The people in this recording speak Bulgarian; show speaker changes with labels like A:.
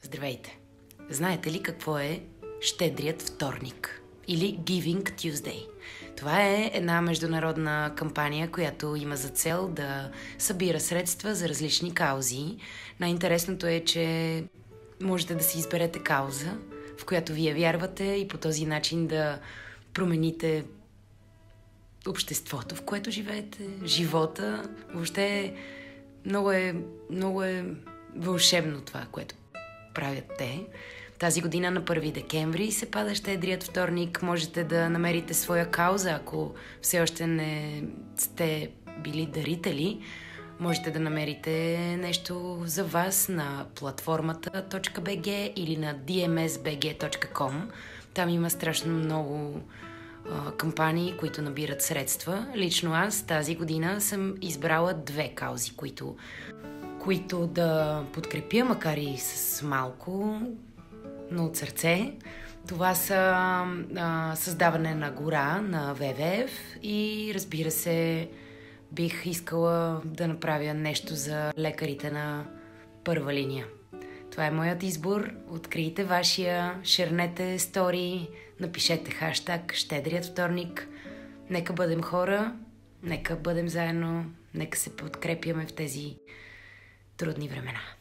A: Здравейте! Знаете ли какво е Щедрият вторник или Giving Tuesday? Това е една международна кампания, която има за цел да събира средства за различни каузи. Най-интересното е, че можете да си изберете кауза, в която вие вярвате и по този начин да промените обществото, в което живеете, живота. Въобще много е вълшебно това, което правят те. Тази година на 1 декември се пада Щедрият вторник. Можете да намерите своя кауза, ако все още не сте били дарители. Можете да намерите нещо за вас на платформата .bg или на dmsbg.com. Там има страшно много кампании, които набират средства. Лично аз тази година съм избрала 2 каузи, които да подкрепя, макар и с малко, но от сърце. Това са създаване на гора на ВВФ и, разбира се, бих искала да направя нещо за лекарите на първа линия. Това е моят избор. Открийте вашия, шернете стори, напишете хаштаг Щедрият вторник. Нека бъдем хора, нека бъдем заедно, нека се подкрепяме в тези трудни времена.